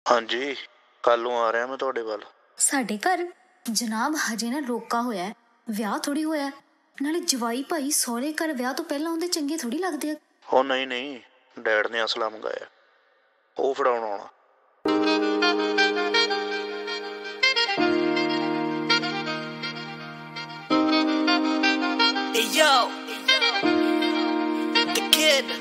ਹਾਂਜੀ, ਕੱਲ ਨੂੰ ਆ ਰਿਹਾ ਮੈਂ ਤੁਹਾਡੇ ਵੱਲ। ਸਾਡੇ ਘਰ ਜਨਾਬ ਹਜੇ ਨਾ ਰੋਕਾ ਹੋਇਆ ਹੈ, ਵਿਆਹ ਥੋੜੀ ਹੋਇਆ। ਨਾਲੇ ਜਵਾਈ ਭਾਈ ਸਹੁਰੇ ਘਰ ਵਿਆਹ ਤੋਂ ਪਹਿਲਾਂ ਆਉਂਦੇ ਚੰਗੇ ਥੋੜੀ ਲੱਗਦੇ ਆ। ਉਹ ਨਹੀਂ, ਡੈਡ ਨੇ ਅਸਲਾ ਮੰਗਾਇਆ, ਉਹ ਫੜਾਉਣ ਆਉਣਾ। Hey yo, the kid.